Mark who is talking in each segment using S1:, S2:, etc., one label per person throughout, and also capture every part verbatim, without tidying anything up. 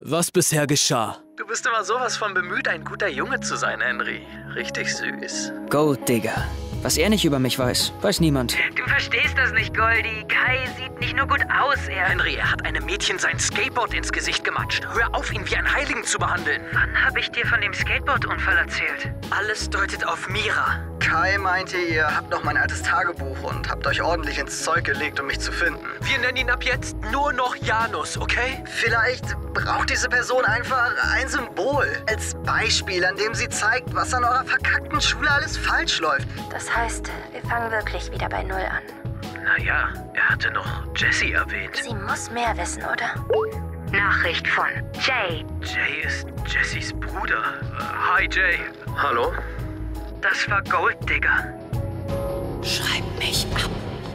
S1: was bisher geschah.
S2: Du bist immer sowas von bemüht, ein guter Junge zu sein, Henry. Richtig süß.
S3: Gold Digger. Was er nicht über mich weiß, weiß niemand.
S4: Du verstehst das nicht, Goldie. Kai sieht nicht nur gut aus, er...
S2: Henry, er hat einem Mädchen sein Skateboard ins Gesicht gematscht. Hör auf, ihn wie einen Heiligen zu behandeln.
S4: Wann habe ich dir von dem Skateboard-Unfall erzählt?
S2: Alles deutet auf Mira.
S5: Kai meinte, ihr habt noch mein altes Tagebuch und habt euch ordentlich ins Zeug gelegt, um mich zu finden.
S2: Wir nennen ihn ab jetzt nur noch Janus, okay?
S5: Vielleicht braucht diese Person einfach ein Symbol. Als Beispiel, an dem sie zeigt, was an eurer verkackten Schule alles falsch läuft.
S6: Das heißt, wir fangen wirklich wieder bei Null an.
S2: Naja, er hatte noch Jessie erwähnt.
S6: Sie muss mehr wissen, oder?
S4: Nachricht von Jay.
S2: Jay ist Jessies Bruder. Uh, hi, Jay. Hallo?
S4: Das war Gold Digger.
S3: Schreib mich ab.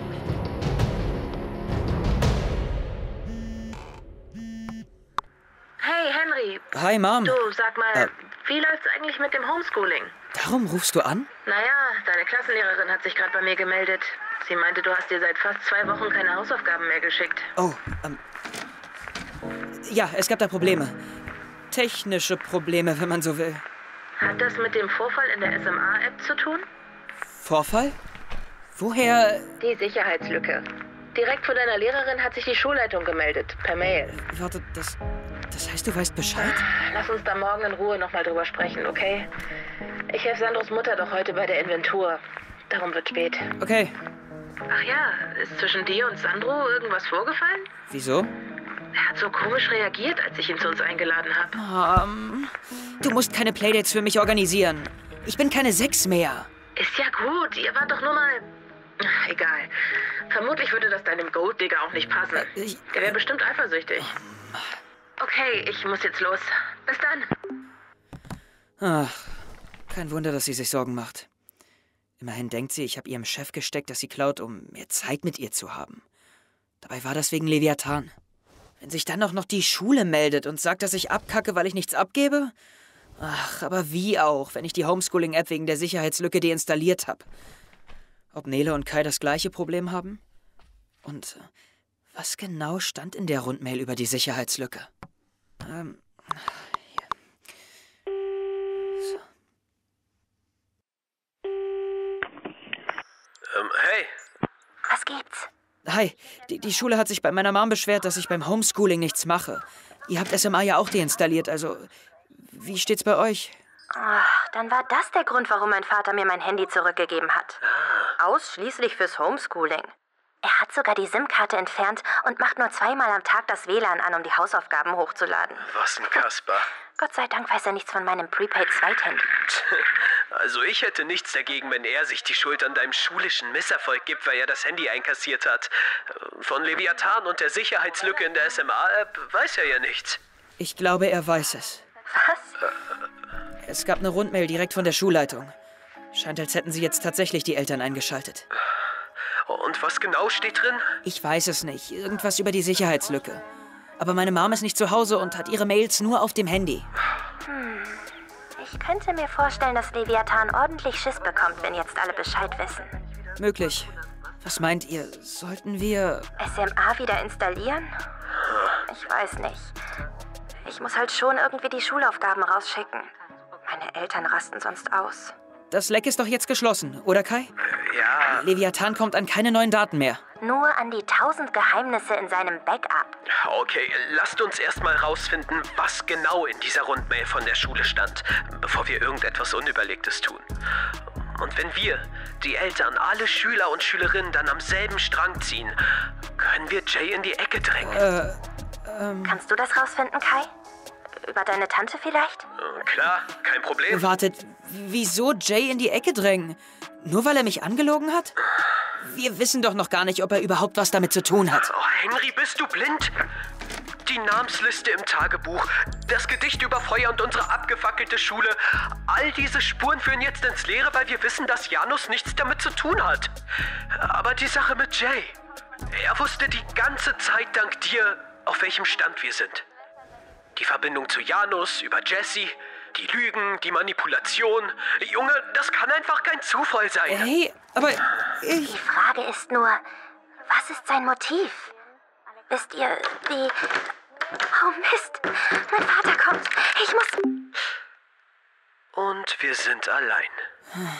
S4: Hey, Henry.
S3: Hi, Mom.
S4: Du, sag mal,
S3: Äh.
S4: wie läuft's eigentlich mit dem Homeschooling?
S3: Darum rufst du an?
S4: Naja, deine Klassenlehrerin hat sich gerade bei mir gemeldet. Sie meinte, du hast dir seit fast zwei Wochen keine Hausaufgaben mehr geschickt.
S3: Oh, ähm... Ja, es gab da Probleme. Technische Probleme, wenn man so will.
S4: Hat das mit dem Vorfall in der S M A-App zu tun?
S3: Vorfall? Woher...
S4: Die Sicherheitslücke. Direkt vor deiner Lehrerin hat sich die Schulleitung gemeldet, per Mail.
S3: Warte, das... Das heißt, du weißt Bescheid?
S4: Lass uns da morgen in Ruhe nochmal drüber sprechen, okay? Ich helfe Sandros Mutter doch heute bei der Inventur. Darum wird spät.
S3: Okay.
S4: Ach ja, ist zwischen dir und Sandro irgendwas vorgefallen?
S3: Wieso?
S4: Er hat so komisch reagiert, als ich ihn zu uns eingeladen habe.
S3: Um, du musst keine Playdates für mich organisieren. Ich bin keine Sechs mehr.
S4: Ist ja gut, ihr wart doch nur mal... Ach, egal. Vermutlich würde das deinem Golddigger auch nicht passen.
S3: Ich-
S4: Der wäre bestimmt eifersüchtig. Okay, ich muss jetzt los. Bis dann.
S3: Ach, kein Wunder, dass sie sich Sorgen macht. Immerhin denkt sie, ich habe ihrem Chef gesteckt, dass sie klaut, um mehr Zeit mit ihr zu haben. Dabei war das wegen Leviathan. Wenn sich dann auch noch die Schule meldet und sagt, dass ich abkacke, weil ich nichts abgebe? Ach, aber wie auch, wenn ich die Homeschooling-App wegen der Sicherheitslücke deinstalliert habe. Ob Nele und Kai das gleiche Problem haben? Und äh, was genau stand in der Rundmail über die Sicherheitslücke? Ähm, hier. So.
S2: Ähm, hey.
S6: Was gibt's?
S3: Hi, die, die Schule hat sich bei meiner Mom beschwert, dass ich beim Homeschooling nichts mache. Ihr habt S M A ja auch deinstalliert, also wie steht's bei euch?
S6: Ach, dann war das der Grund, warum mein Vater mir mein Handy zurückgegeben hat. Ausschließlich fürs Homeschooling. Er hat sogar die SIM-Karte entfernt und macht nur zweimal am Tag das W L A N an, um die Hausaufgaben hochzuladen.
S2: Was ein Kasper.
S6: Gott sei Dank weiß er nichts von meinem Prepaid-Zweit-Handy.
S2: Also ich hätte nichts dagegen, wenn er sich die Schuld an deinem schulischen Misserfolg gibt, weil er das Handy einkassiert hat. Von Leviathan und der Sicherheitslücke in der S M A-App weiß er ja nichts.
S3: Ich glaube, er weiß es.
S6: Was?
S3: Es gab eine Rundmail direkt von der Schulleitung. Scheint, als hätten sie jetzt tatsächlich die Eltern eingeschaltet.
S2: Und was genau steht drin?
S3: Ich weiß es nicht. Irgendwas über die Sicherheitslücke. Aber meine Mom ist nicht zu Hause und hat ihre Mails nur auf dem Handy.
S6: Hm. Ich könnte mir vorstellen, dass Leviathan ordentlich Schiss bekommt, wenn jetzt alle Bescheid wissen.
S3: Möglich. Was meint ihr? Sollten wir...
S6: S M A wieder installieren? Ich weiß nicht. Ich muss halt schon irgendwie die Schulaufgaben rausschicken. Meine Eltern rasten sonst aus.
S3: Das Leck ist doch jetzt geschlossen, oder Kai?
S2: Ja.
S3: Leviathan kommt an keine neuen Daten mehr.
S6: Nur an die tausend Geheimnisse in seinem Backup.
S2: Okay, lasst uns erstmal rausfinden, was genau in dieser Rundmail von der Schule stand, bevor wir irgendetwas Unüberlegtes tun. Und wenn wir, die Eltern, alle Schüler und Schülerinnen dann am selben Strang ziehen, können wir Jay in die Ecke drängen.
S3: Äh, ähm...
S6: Kannst du das rausfinden, Kai? Über deine Tante vielleicht?
S2: Äh, klar, kein Problem.
S3: Wartet, wieso Jay in die Ecke drängen? Nur weil er mich angelogen hat? Wir wissen doch noch gar nicht, ob er überhaupt was damit zu tun hat.
S2: Oh, Henry, bist du blind? Die Namensliste im Tagebuch, das Gedicht über Feuer und unsere abgefackelte Schule. All diese Spuren führen jetzt ins Leere, weil wir wissen, dass Janus nichts damit zu tun hat. Aber die Sache mit Jay. Er wusste die ganze Zeit dank dir, auf welchem Stand wir sind. Die Verbindung zu Janus, über Jessie, die Lügen, die Manipulation. Junge, das kann einfach kein Zufall sein.
S3: Hey, aber ich...
S6: Die Frage ist nur, was ist sein Motiv? Wisst ihr, die... Oh Mist, mein Vater kommt. Ich muss...
S2: Und wir sind allein. Hm.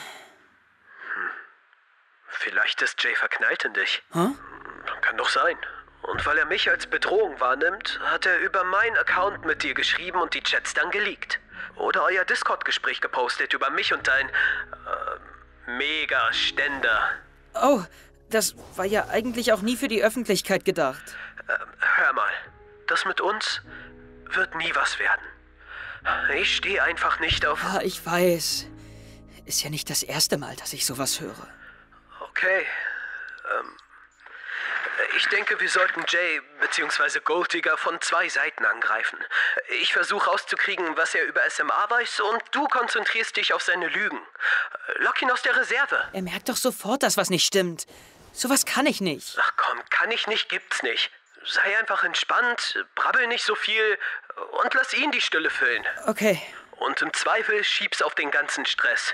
S2: Vielleicht ist Jay verknallt in dich.
S3: Huh?
S2: Kann doch sein. Und weil er mich als Bedrohung wahrnimmt, hat er über meinen Account mit dir geschrieben und die Chats dann geleakt. Oder euer Discord-Gespräch gepostet über mich und dein... Äh, Mega-Ständer.
S3: Oh, das war ja eigentlich auch nie für die Öffentlichkeit gedacht.
S2: Äh, hör mal, das mit uns wird nie was werden. Ich stehe einfach nicht auf...
S3: Ja, ich weiß. Ist ja nicht das erste Mal, dass ich sowas höre.
S2: Okay. Ähm, ich denke, wir sollten Jay bzw. Golddigger von zwei Seiten angreifen. Ich versuche rauszukriegen, was er über S M A weiß, und du konzentrierst dich auf seine Lügen. Lock ihn aus der Reserve.
S3: Er merkt doch sofort, dass was nicht stimmt. Sowas kann ich nicht.
S2: Ach komm, kann ich nicht, gibt's nicht. Sei einfach entspannt, brabbel nicht so viel und lass ihn die Stille füllen.
S3: Okay.
S2: Und im Zweifel schieb's auf den ganzen Stress.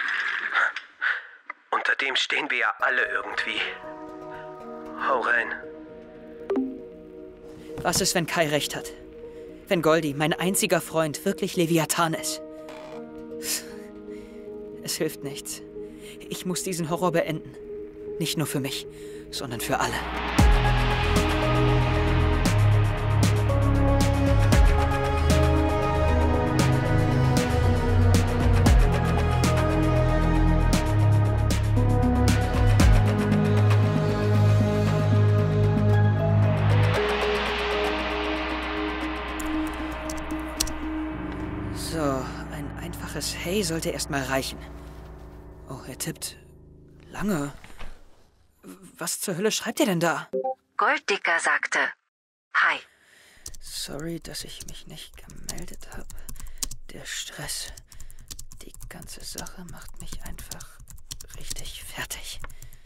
S2: Unter dem stehen wir ja alle irgendwie. Hau rein.
S3: Was ist, wenn Kai recht hat? Wenn Goldie, mein einziger Freund, wirklich Leviathan ist? Es hilft nichts. Ich muss diesen Horror beenden. Nicht nur für mich, sondern für alle. So, ein einfaches Hey sollte erstmal reichen. Oh, er tippt lange. Was zur Hölle schreibt er denn da?
S6: Golddigger sagte, hi.
S3: Sorry, dass ich mich nicht gemeldet habe. Der Stress. Die ganze Sache macht mich einfach richtig fertig.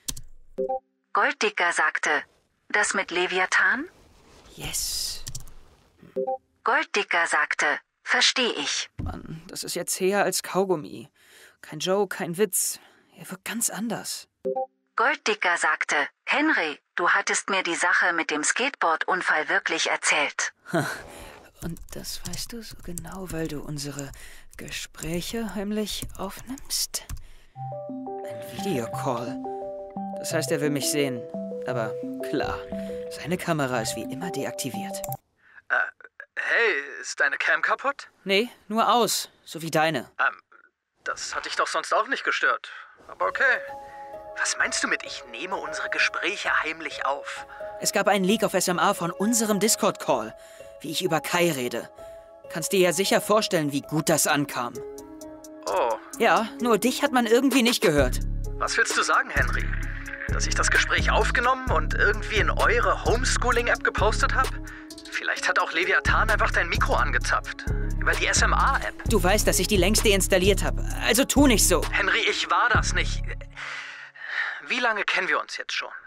S6: Golddigger sagte, das mit Leviathan?
S3: Yes.
S6: Golddigger sagte, verstehe ich.
S3: Mann, das ist jetzt zäher als Kaugummi. Kein Joke, kein Witz. Er wirkt ganz anders.
S6: Golddigger sagte, Henry, du hattest mir die Sache mit dem Skateboard-Unfall wirklich erzählt.
S3: Und das weißt du so genau, weil du unsere Gespräche heimlich aufnimmst? Ein Videocall. Das heißt, er will mich sehen. Aber klar, seine Kamera ist wie immer deaktiviert.
S5: Äh, hey, ist deine Cam kaputt?
S3: Nee, nur aus. So wie deine.
S5: Ähm, das hat dich doch sonst auch nicht gestört. Aber okay. Was meinst du mit, ich nehme unsere Gespräche heimlich auf?
S3: Es gab einen Leak auf S M A von unserem Discord-Call, wie ich über Kai rede. Kannst dir ja sicher vorstellen, wie gut das ankam.
S5: Oh.
S3: Ja, nur dich hat man irgendwie nicht gehört.
S5: Was willst du sagen, Henry? Dass ich das Gespräch aufgenommen und irgendwie in eure Homeschooling-App gepostet habe? Vielleicht hat auch Leviathan einfach dein Mikro angezapft. Über die S M A-App.
S3: Du weißt, dass ich die längst deinstalliert habe. Also tu nicht so.
S5: Henry, ich war das nicht. Wie lange kennen wir uns jetzt schon?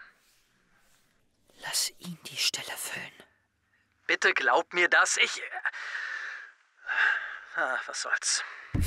S3: Lass ihn die Stelle füllen.
S5: Bitte glaub mir das. Ich... Ah, was soll's.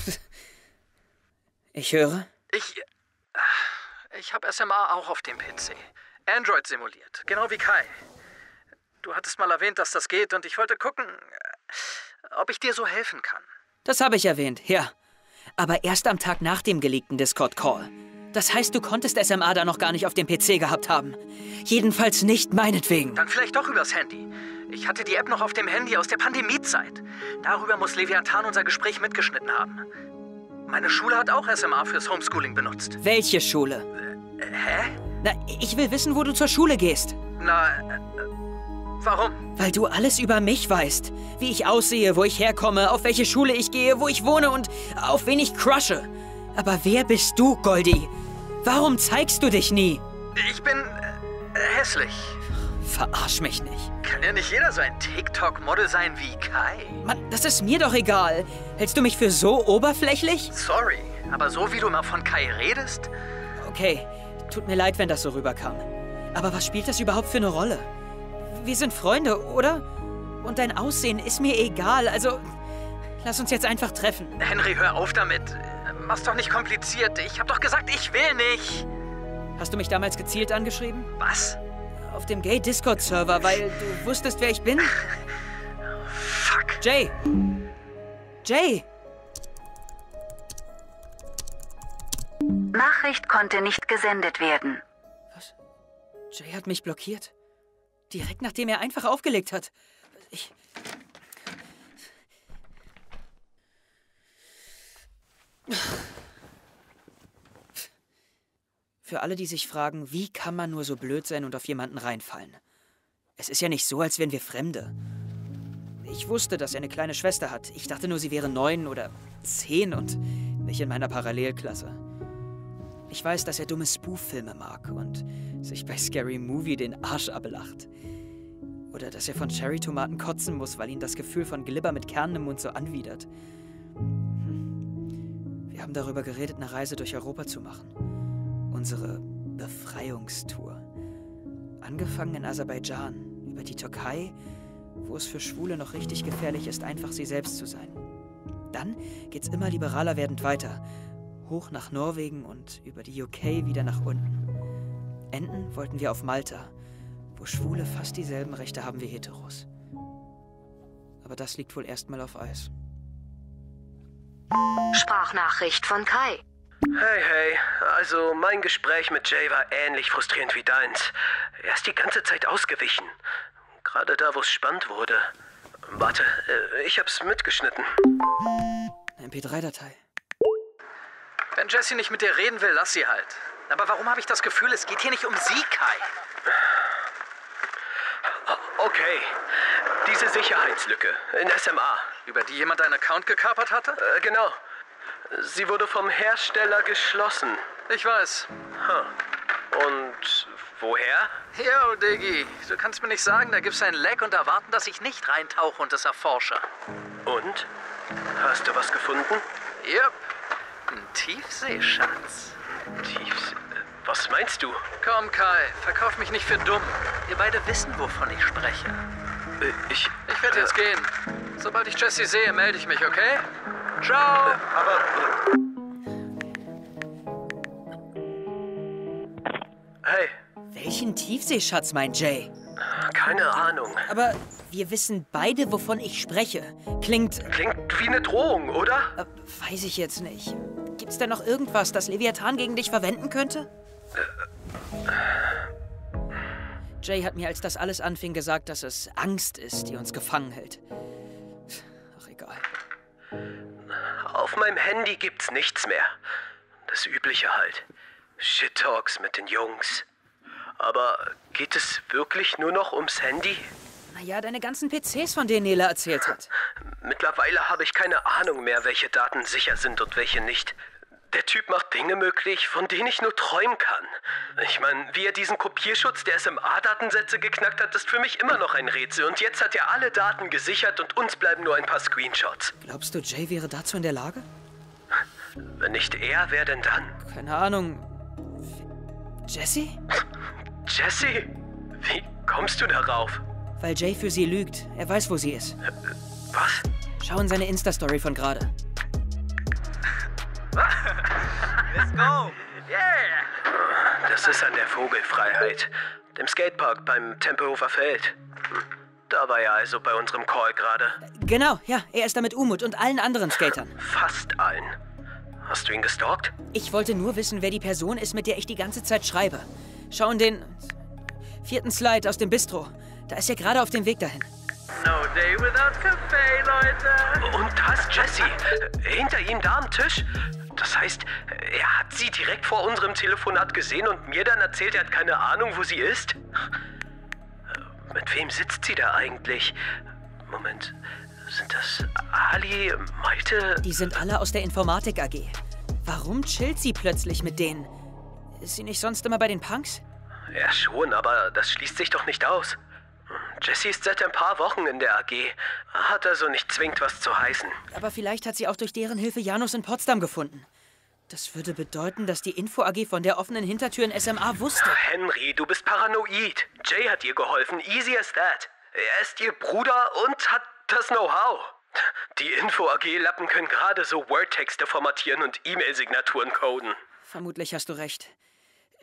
S3: Ich höre.
S5: Ich... Ich habe S M A auch auf dem P C. Android simuliert. Genau wie Kai. Du hattest mal erwähnt, dass das geht, und ich wollte gucken, ob ich dir so helfen kann.
S3: Das habe ich erwähnt, ja. Aber erst am Tag nach dem geleakten Discord-Call. Das heißt, du konntest S M A da noch gar nicht auf dem P C gehabt haben. Jedenfalls nicht meinetwegen.
S5: Dann vielleicht doch übers Handy. Ich hatte die App noch auf dem Handy aus der Pandemiezeit. Darüber muss Leviathan unser Gespräch mitgeschnitten haben. Meine Schule hat auch S M A fürs Homeschooling benutzt.
S3: Welche Schule?
S5: Äh, hä?
S3: Na, ich will wissen, wo du zur Schule gehst.
S5: Na, äh, warum?
S3: Weil du alles über mich weißt. Wie ich aussehe, wo ich herkomme, auf welche Schule ich gehe, wo ich wohne und auf wen ich crushe. Aber wer bist du, Goldie? Warum zeigst du dich nie?
S5: Ich bin äh, hässlich.
S3: Verarsch mich nicht.
S5: Kann ja nicht jeder so ein TikTok-Model sein wie Kai.
S3: Mann, das ist mir doch egal. Hältst du mich für so oberflächlich?
S5: Sorry, aber so wie du immer von Kai redest...
S3: Okay, tut mir leid, wenn das so rüberkam. Aber was spielt das überhaupt für eine Rolle? Wir sind Freunde, oder? Und dein Aussehen ist mir egal, also... Lass uns jetzt einfach treffen.
S5: Henry, hör auf damit. Mach's doch nicht kompliziert. Ich hab doch gesagt, ich will nicht.
S3: Hast du mich damals gezielt angeschrieben?
S5: Was?
S3: Auf dem Gay-Discord-Server, weil du wusstest, wer ich bin? Jay! Jay!
S1: Nachricht konnte nicht gesendet werden.
S3: Was? Jay hat mich blockiert. Direkt nachdem er einfach aufgelegt hat. Ich... Für alle, die sich fragen, wie kann man nur so blöd sein und auf jemanden reinfallen? Es ist ja nicht so, als wären wir Fremde. Ich wusste, dass er eine kleine Schwester hat. Ich dachte nur, sie wäre neun oder zehn und nicht in meiner Parallelklasse. Ich weiß, dass er dumme Spoof-Filme mag und sich bei Scary Movie den Arsch ablacht. Oder dass er von Cherry-Tomaten kotzen muss, weil ihn das Gefühl von Glibber mit Kernen im Mund so anwidert. Hm. Wir haben darüber geredet, eine Reise durch Europa zu machen. Unsere Befreiungstour. Angefangen in Aserbaidschan, über die Türkei, wo es für Schwule noch richtig gefährlich ist, einfach sie selbst zu sein. Dann geht's immer liberaler werdend weiter. Hoch nach Norwegen und über die U K wieder nach unten. Enden wollten wir auf Malta, wo Schwule fast dieselben Rechte haben wie Heteros. Aber das liegt wohl erstmal auf Eis.
S1: Sprachnachricht von Kai.
S2: Hey, hey. Also, mein Gespräch mit Jay war ähnlich frustrierend wie deins. Er ist die ganze Zeit ausgewichen. Gerade da, wo es spannend wurde. Warte, ich hab's mitgeschnitten.
S3: Eine M P drei Datei.
S5: Wenn Jessie nicht mit dir reden will, lass sie halt. Aber warum habe ich das Gefühl, es geht hier nicht um sie, Kai?
S2: Okay. Diese Sicherheitslücke in S M A.
S5: Über die jemand einen Account gekapert hatte?
S2: Äh, genau. Sie wurde vom Hersteller geschlossen.
S5: Ich weiß.
S2: Huh. Und woher?
S5: Yo, Diggi, du kannst mir nicht sagen, da gibt's einen Leck und erwarten, dass ich nicht reintauche und es erforsche.
S2: Und? Hast du was gefunden?
S5: Yep. Ein Tiefseeschatz.
S2: Tiefsee? Was meinst du?
S5: Komm, Kai, verkauf mich nicht für dumm. Wir beide wissen, wovon ich spreche.
S2: Äh, ich...
S5: Ich werde
S2: äh,
S5: jetzt gehen. Sobald ich Jessie sehe, melde ich mich, okay? Ciao!
S2: Äh, aber... Hey.
S3: Welchen Tiefseeschatz meint Jay?
S2: Keine Ahnung.
S3: Aber wir wissen beide, wovon ich spreche. Klingt...
S2: Klingt wie eine Drohung, oder?
S3: Äh, weiß ich jetzt nicht. Gibt's da noch irgendwas, das Leviathan gegen dich verwenden könnte? Jay hat mir, als das alles anfing, gesagt, dass es Angst ist, die uns gefangen hält. Ach, egal.
S2: Auf meinem Handy gibt's nichts mehr. Das Übliche halt. Shit-Talks mit den Jungs. Aber geht es wirklich nur noch ums Handy?
S3: Naja, deine ganzen P Cs, von denen Nela erzählt hat.
S2: Mittlerweile habe ich keine Ahnung mehr, welche Daten sicher sind und welche nicht. Der Typ macht Dinge möglich, von denen ich nur träumen kann. Ich meine, wie er diesen Kopierschutz der S M A-Datensätze geknackt hat, ist für mich immer noch ein Rätsel. Und jetzt hat er alle Daten gesichert und uns bleiben nur ein paar Screenshots.
S3: Glaubst du, Jay wäre dazu in der Lage?
S2: Wenn nicht er, wer denn dann?
S3: Keine Ahnung. Jesse?
S2: Jesse? Wie kommst du darauf?
S3: Weil Jay für sie lügt. Er weiß, wo sie ist.
S2: Was?
S3: Schau in seine Insta-Story von gerade.
S5: Let's go! Yeah!
S2: Das ist an der Vogelfreiheit. Dem Skatepark beim Tempelhofer Feld. Da war er also bei unserem Call gerade.
S3: Genau, ja. Er ist da mit Umut und allen anderen Skatern.
S2: Fast allen. Hast du ihn gestalkt?
S3: Ich wollte nur wissen, wer die Person ist, mit der ich die ganze Zeit schreibe. Schau in den vierten Slide aus dem Bistro. Da ist er gerade auf dem Weg dahin.
S5: No day without Kaffee, Leute!
S2: Und da ist Jesse. Hinter ihm da am Tisch. Das heißt, er hat sie direkt vor unserem Telefonat gesehen und mir dann erzählt, er hat keine Ahnung, wo sie ist? Mit wem sitzt sie da eigentlich? Moment, sind das Ali, Malte?
S3: Die sind alle aus der Informatik A G. Warum chillt sie plötzlich mit denen? Ist sie nicht sonst immer bei den Punks?
S2: Ja schon, aber das schließt sich doch nicht aus. Jessie ist seit ein paar Wochen in der A G. Hat also nicht zwingend was zu heißen.
S3: Aber vielleicht hat sie auch durch deren Hilfe Janus in Potsdam gefunden. Das würde bedeuten, dass die Info-A G von der offenen Hintertür in S M A wusste.
S2: Henry, du bist paranoid. Jay hat ihr geholfen. Easy as that. Er ist ihr Bruder und hat das Know-how. Die Info-A G-Lappen können gerade so Word-Texte formatieren und E-Mail-Signaturen coden.
S3: Vermutlich hast du recht.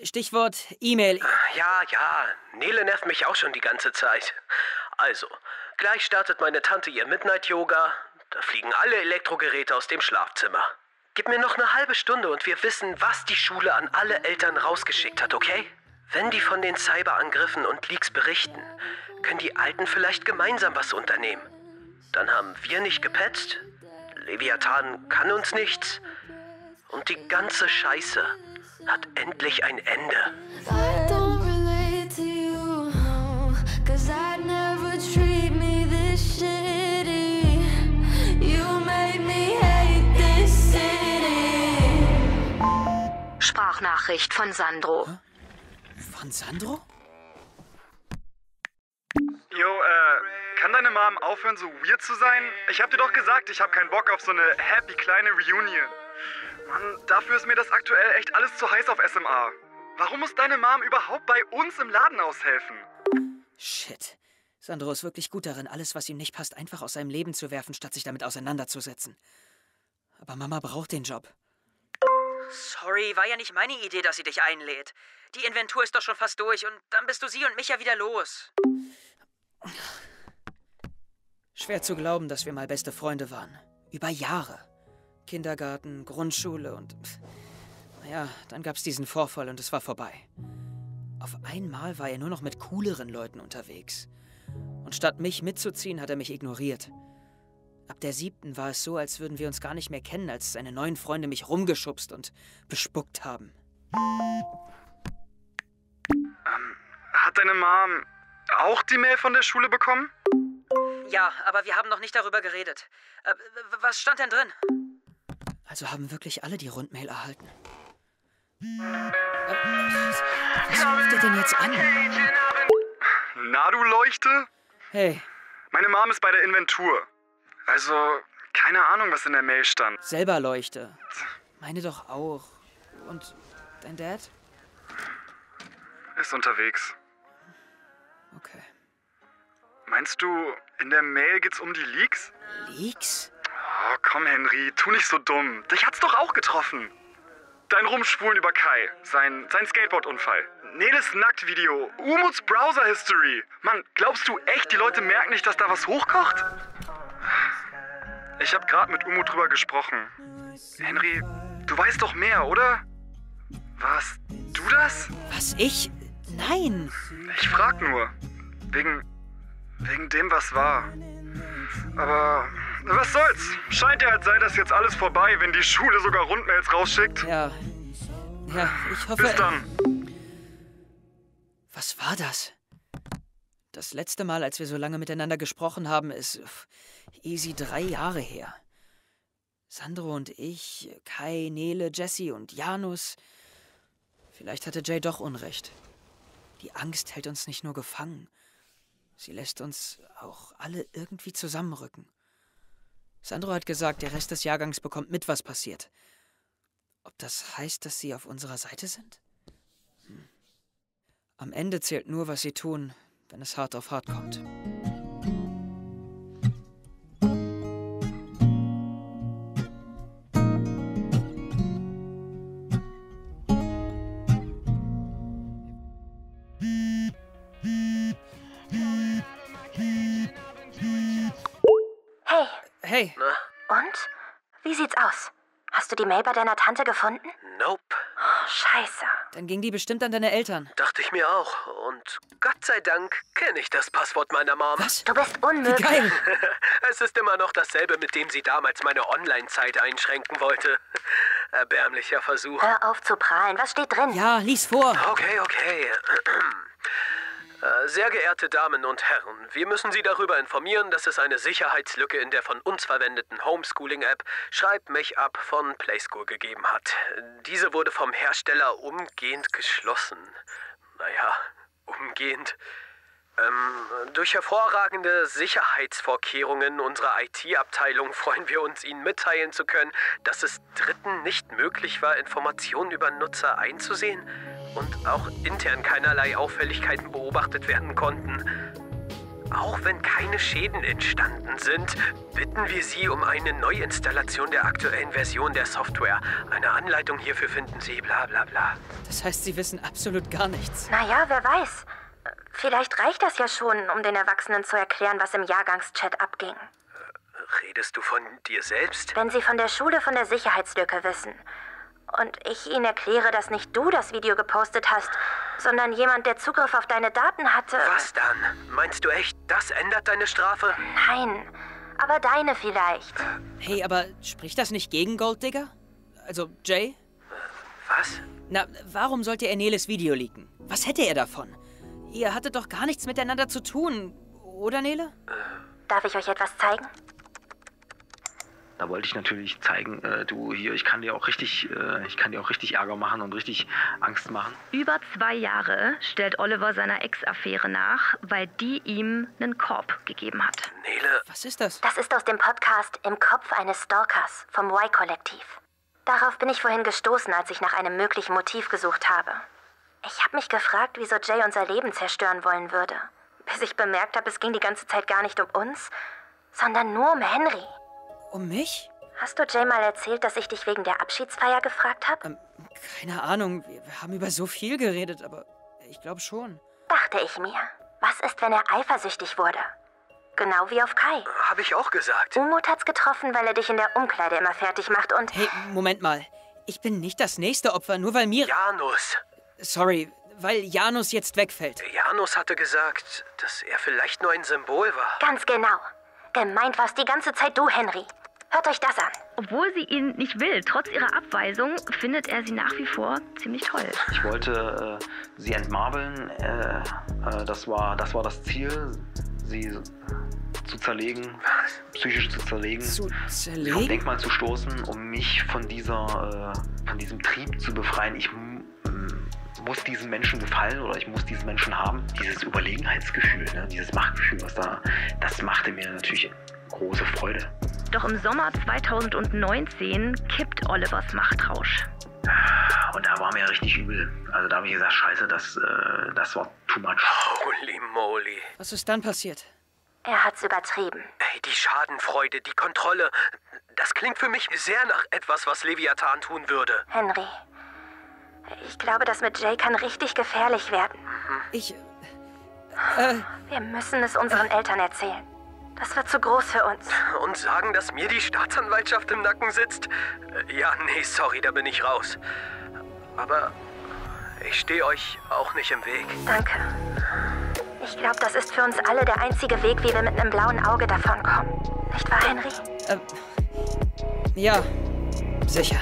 S3: Stichwort E-Mail.
S2: Ja, ja. Nele nervt mich auch schon die ganze Zeit. Also, Gleich startet meine Tante ihr Midnight-Yoga. Da fliegen alle Elektrogeräte aus dem Schlafzimmer. Gib mir noch eine halbe Stunde und wir wissen, was die Schule an alle Eltern rausgeschickt hat, okay? Wenn die von den Cyberangriffen und Leaks berichten, können die Alten vielleicht gemeinsam was unternehmen. Dann haben wir nicht gepetzt, Leviathan kann uns nichts und die ganze Scheiße hat endlich ein Ende.
S7: I don't relate to you, no, 'cause I'd never treat me this shitty. You made me hate this city.
S1: Sprachnachricht von Sandro.
S3: Von Sandro?
S8: Jo, äh, kann deine Mom aufhören, so weird zu sein? Ich hab dir doch gesagt, ich hab keinen Bock auf so eine happy kleine Reunion. Mann, dafür ist mir das aktuell echt alles zu heiß auf S M A. Warum muss deine Mom überhaupt bei uns im Laden aushelfen?
S3: Shit. Sandro ist wirklich gut darin, alles, was ihm nicht passt, einfach aus seinem Leben zu werfen, statt sich damit auseinanderzusetzen. Aber Mama braucht den Job.
S9: Sorry, war ja nicht meine Idee, dass sie dich einlädt. Die Inventur ist doch schon fast durch und dann bist du sie und mich ja wieder los.
S3: Schwer zu glauben, dass wir mal beste Freunde waren. Über Jahre. Kindergarten, Grundschule und... Naja, dann gab's diesen Vorfall und es war vorbei. Auf einmal war er nur noch mit cooleren Leuten unterwegs. Und statt mich mitzuziehen, hat er mich ignoriert. Ab der siebten war es so, als würden wir uns gar nicht mehr kennen, als seine neuen Freunde mich rumgeschubst und bespuckt haben.
S8: Ähm, hat deine Mom auch die Mail von der Schule bekommen?
S9: Ja, aber wir haben noch nicht darüber geredet. Äh, was stand denn drin?
S3: Also haben wirklich alle die Rundmail erhalten. Äh, was ruft er denn jetzt an?
S8: Na, du Leuchte?
S3: Hey.
S8: Meine Mom ist bei der Inventur. Also, keine Ahnung, was in der Mail stand.
S3: Selber Leuchte. Meine doch auch. Und dein Dad?
S8: Ist unterwegs.
S3: Okay.
S8: Meinst du, in der Mail geht's um die Leaks?
S3: Leaks?
S8: Oh, komm, Henry, tu nicht so dumm. Dich hat's doch auch getroffen. Dein Rumschwulen über Kai, sein, sein Skateboard-Unfall, Neles Nacktvideo, Umuts Browser-History. Mann, glaubst du echt, die Leute merken nicht, dass da was hochkocht? Ich hab grad mit Umut drüber gesprochen. Henry, du weißt doch mehr, oder? Warst du das?
S3: Was, ich? Nein!
S8: Ich frag nur. Wegen... wegen dem, was war. Aber... was soll's? Scheint ja, als sei das jetzt alles vorbei, wenn die Schule sogar Rundmails rausschickt.
S3: Ja. Ja, ich hoffe...
S8: Bis dann.
S3: Was war das? Das letzte Mal, als wir so lange miteinander gesprochen haben, ist easy drei Jahre her. Sandro und ich, Kai, Nele, Jesse und Janus. Vielleicht hatte Jay doch Unrecht. Die Angst hält uns nicht nur gefangen. Sie lässt uns auch alle irgendwie zusammenrücken. Sandro hat gesagt, der Rest des Jahrgangs bekommt mit, was passiert. Ob das heißt, dass sie auf unserer Seite sind? Hm. Am Ende zählt nur, was sie tun, wenn es hart auf hart kommt.
S6: Hey.
S3: Hey.
S2: Na?
S6: Und? Wie sieht's aus? Hast du die Mail bei deiner Tante gefunden?
S2: Nope.
S6: Oh, scheiße.
S3: Dann ging die bestimmt an deine Eltern.
S2: Dachte ich mir auch. Und Gott sei Dank kenne ich das Passwort meiner Mom.
S3: Was?
S6: Du bist unmöglich.
S3: Geil.
S2: Es ist immer noch dasselbe, mit dem sie damals meine Online-Zeit einschränken wollte. Erbärmlicher Versuch.
S6: Hör auf zu prahlen. Was steht drin?
S3: Ja, lies vor.
S2: Okay, okay. Sehr geehrte Damen und Herren, wir müssen Sie darüber informieren, dass es eine Sicherheitslücke in der von uns verwendeten Homeschooling-App Schreib mich ab von PlaySchool gegeben hat. Diese wurde vom Hersteller umgehend geschlossen. Naja, umgehend. Ähm, durch hervorragende Sicherheitsvorkehrungen unserer I T-Abteilung freuen wir uns, Ihnen mitteilen zu können, dass es Dritten nicht möglich war, Informationen über Nutzer einzusehen und auch intern keinerlei Auffälligkeiten beobachtet werden konnten. Auch wenn keine Schäden entstanden sind, bitten wir Sie um eine Neuinstallation der aktuellen Version der Software. Eine Anleitung hierfür finden Sie, bla bla bla.
S3: Das heißt, sie wissen absolut gar nichts.
S6: Naja, wer weiß. Vielleicht reicht das ja schon, um den Erwachsenen zu erklären, was im Jahrgangschat abging.
S2: Redest du von dir selbst?
S6: Wenn sie von der Schule von der Sicherheitslücke wissen und ich ihnen erkläre, dass nicht du das Video gepostet hast, sondern jemand, der Zugriff auf deine Daten hatte...
S2: Was dann? Meinst du echt, das ändert deine Strafe?
S6: Nein, aber deine vielleicht.
S3: Hey, aber spricht das nicht gegen Golddigger? Also, Jay?
S2: Was?
S3: Na, warum sollte er Neles Video leaken? Was hätte er davon? Ihr hattet doch gar nichts miteinander zu tun, oder Nele?
S6: Darf ich euch etwas zeigen?
S10: Da wollte ich natürlich zeigen, äh, du hier, ich kann dir auch richtig, äh, ich kann dir auch richtig Ärger machen und richtig Angst machen.
S11: Über zwei Jahre stellt Oliver seiner Ex-Affäre nach, weil die ihm einen Korb gegeben hat.
S2: Nele.
S3: Was ist das?
S6: Das ist aus dem Podcast Im Kopf eines Stalkers vom Y-Kollektiv. Darauf bin ich vorhin gestoßen, als ich nach einem möglichen Motiv gesucht habe. Ich habe mich gefragt, wieso Jay unser Leben zerstören wollen würde. Bis ich bemerkt habe, es ging die ganze Zeit gar nicht um uns, sondern nur um Henry.
S3: Um mich?
S6: Hast du Jay mal erzählt, dass ich dich wegen der Abschiedsfeier gefragt habe?
S3: Ähm, keine Ahnung. Wir, wir haben über so viel geredet, aber ich glaube schon.
S6: Dachte ich mir. Was ist, wenn er eifersüchtig wurde? Genau wie auf Kai.
S2: Habe ich auch gesagt.
S6: Umut hat's getroffen, weil er dich in der Umkleide immer fertig macht und...
S3: Hey, Moment mal. Ich bin nicht das nächste Opfer, nur weil mir...
S2: Janus.
S3: Sorry, weil Janus jetzt wegfällt.
S2: Janus hatte gesagt, dass er vielleicht nur ein Symbol war.
S6: Ganz genau. Gemeint warst die ganze Zeit du, Henry. Hört euch das an.
S11: Obwohl sie ihn nicht will, trotz ihrer Abweisung, findet er sie nach wie vor ziemlich toll.
S10: Ich wollte äh, sie entmarbeln, äh, äh, das war, das war das Ziel, sie zu zerlegen, psychisch zu zerlegen,
S3: Zu
S10: vom
S3: zerlegen?
S10: Denkmal zu stoßen, um mich von dieser, äh, von diesem Trieb zu befreien. Ich m- m- muss diesem Menschen gefallen oder ich muss diesen Menschen haben. Dieses Überlegenheitsgefühl, ne, dieses Machtgefühl, was da, das machte mir natürlich große Freude.
S11: Doch im Sommer zweitausendneunzehn kippt Olivers Machtrausch.
S10: Und da war mir richtig übel. Also da habe ich gesagt, scheiße, das, äh, das war too much.
S2: Holy moly.
S3: Was ist dann passiert?
S6: Er hat's übertrieben.
S2: Ey, die Schadenfreude, die Kontrolle. Das klingt für mich sehr nach etwas, was Leviathan tun würde.
S6: Henry, ich glaube, das mit Jay kann richtig gefährlich werden.
S3: Ich... Äh...
S6: Wir müssen es unseren Eltern erzählen. Das wird zu groß für uns.
S2: Und sagen, dass mir die Staatsanwaltschaft im Nacken sitzt? Ja, nee, sorry, da bin ich raus. Aber ich stehe euch auch nicht im Weg.
S6: Danke. Ich glaube, das ist für uns alle der einzige Weg, wie wir mit einem blauen Auge davonkommen. Nicht wahr, Henry?
S3: Äh, ja, sicher.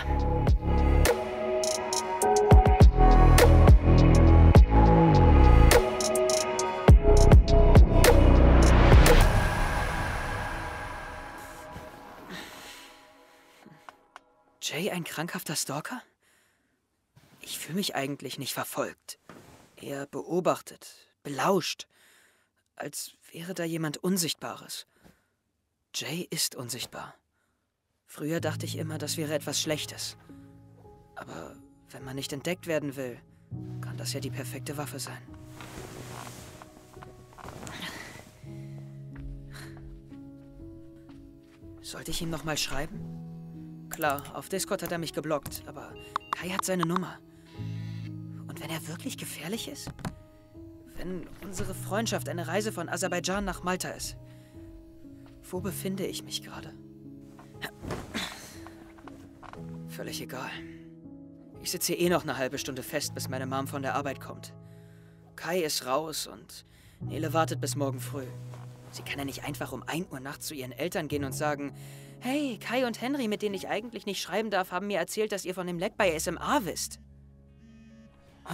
S3: Jay ein krankhafter Stalker? Ich fühle mich eigentlich nicht verfolgt. Er beobachtet, belauscht, als wäre da jemand Unsichtbares. Jay ist unsichtbar. Früher dachte ich immer, das wäre etwas Schlechtes. Aber wenn man nicht entdeckt werden will, kann das ja die perfekte Waffe sein. Sollte ich ihm noch mal schreiben? Klar, auf Discord hat er mich geblockt, aber Kai hat seine Nummer. Und wenn er wirklich gefährlich ist? Wenn unsere Freundschaft eine Reise von Aserbaidschan nach Malta ist? Wo befinde ich mich gerade? Völlig egal. Ich sitze hier eh noch eine halbe Stunde fest, bis meine Mom von der Arbeit kommt. Kai ist raus und Nele wartet bis morgen früh. Sie kann ja nicht einfach um ein Uhr nachts zu ihren Eltern gehen und sagen: Hey, Kai und Henry, mit denen ich eigentlich nicht schreiben darf, haben mir erzählt, dass ihr von dem Leck bei S M A wisst. Huh?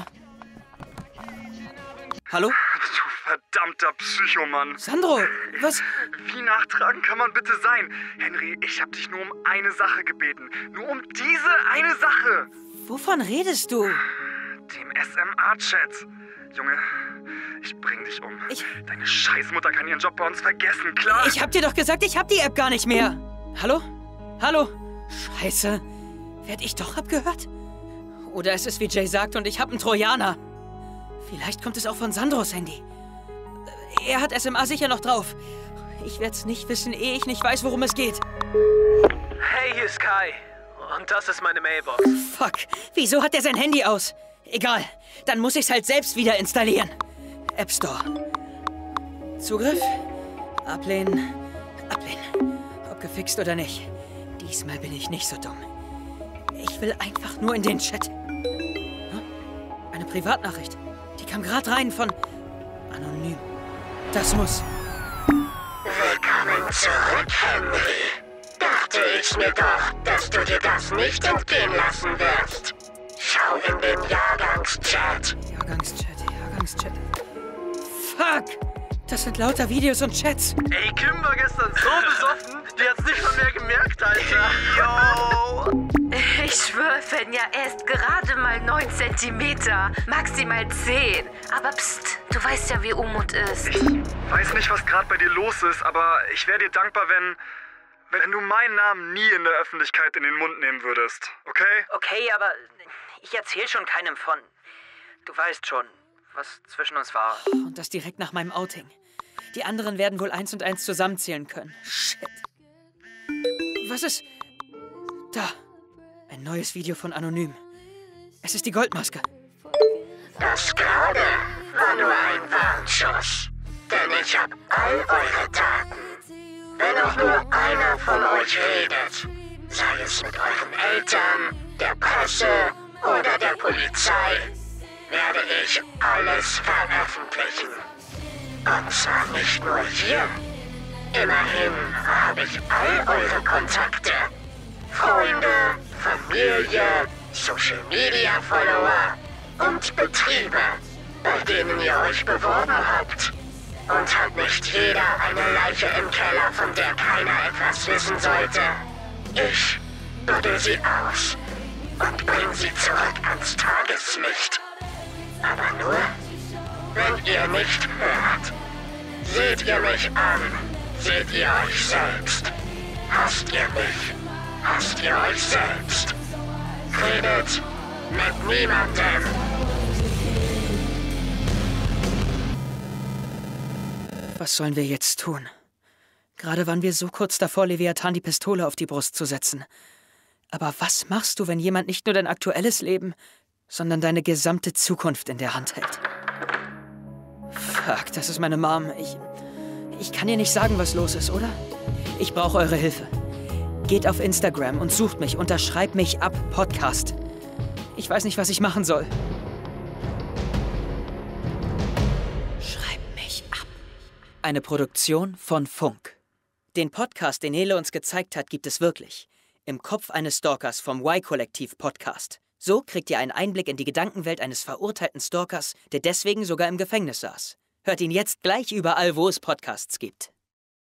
S3: Hallo?
S8: Du verdammter Psychomann.
S3: Sandro, was?
S8: Wie nachtragend kann man bitte sein? Henry, ich hab dich nur um eine Sache gebeten. Nur um diese eine Sache.
S3: Wovon redest du?
S8: Dem S M A-Chat. Junge, ich bring dich um.
S3: Ich...
S8: Deine Scheißmutter kann ihren Job bei uns vergessen, klar?
S3: Ich hab dir doch gesagt, ich hab die App gar nicht mehr. Hallo? Hallo? Scheiße. Werd ich doch abgehört? Oder es ist wie Jay sagt und ich hab einen Trojaner. Vielleicht kommt es auch von Sandros Handy. Er hat S M A sicher noch drauf. Ich werd's nicht wissen, ehe ich nicht weiß, worum es geht.
S2: Hey, hier ist Kai. Und das ist meine Mailbox.
S3: Fuck. Wieso hat er sein Handy aus? Egal. Dann muss ich's halt selbst wieder installieren. App Store. Zugriff? Ablehnen. Ablehnen. Ob gefixt oder nicht. Diesmal bin ich nicht so dumm. Ich will einfach nur in den Chat. Eine Privatnachricht. Die kam gerade rein von Anonym. Das muss...
S12: Willkommen zurück, Henry. Dachte ich mir doch, dass du dir das nicht entgehen lassen wirst. Schau in den Jahrgangschat.
S3: Jahrgangschat, Jahrgangschat. Fuck! Das sind lauter Videos und Chats.
S5: Ey, Kim war gestern so besoffen, die hat's nicht mal mehr gemerkt, Alter. Yo!
S4: Ich schwöre, Fenja, er ist gerade mal neun Zentimeter, maximal zehn. Aber pst, du weißt ja, wie Umut ist.
S8: Ich weiß nicht, was gerade bei dir los ist, aber ich wäre dir dankbar, wenn... wenn du meinen Namen nie in der Öffentlichkeit in den Mund nehmen würdest, okay?
S9: Okay, aber ich erzähl schon keinem von. Du weißt schon, was zwischen uns war.
S3: Und das direkt nach meinem Outing. Die anderen werden wohl eins und eins zusammenzählen können. Shit. Was ist... Da. Ein neues Video von Anonym. Es ist die Goldmaske.
S12: Das gerade war nur ein Warnschuss. Denn ich hab all eure Daten. Wenn auch nur einer von euch redet, sei es mit euren Eltern, der Presse oder der Polizei, werde ich alles veröffentlichen. Und zwar nicht nur hier. Immerhin habe ich all eure Kontakte. Freunde, Familie, Social-Media-Follower und Betriebe, bei denen ihr euch beworben habt. Und hat nicht jeder eine Leiche im Keller, von der keiner etwas wissen sollte. Ich buddel sie aus und bring sie zurück ans Tageslicht. Aber nur, wenn ihr nicht hört. Seht ihr mich an, seht ihr euch selbst. Hasst ihr mich, hasst ihr euch selbst. Redet mit niemandem.
S3: Was sollen wir jetzt tun? Gerade waren wir so kurz davor, Leviathan die Pistole auf die Brust zu setzen. Aber was machst du, wenn jemand nicht nur dein aktuelles Leben, sondern deine gesamte Zukunft in der Hand hält? Fuck, das ist meine Mom. Ich, ich kann ihr nicht sagen, was los ist, oder? Ich brauche eure Hilfe. Geht auf Instagram und sucht mich unter Schreib mich ab Podcast. Ich weiß nicht, was ich machen soll. Eine Produktion von Funk. Den Podcast, den Nele uns gezeigt hat, gibt es wirklich. Im Kopf eines Stalkers vom Y-Kollektiv Podcast. So kriegt ihr einen Einblick in die Gedankenwelt eines verurteilten Stalkers, der deswegen sogar im Gefängnis saß. Hört ihn jetzt gleich überall, wo es Podcasts gibt.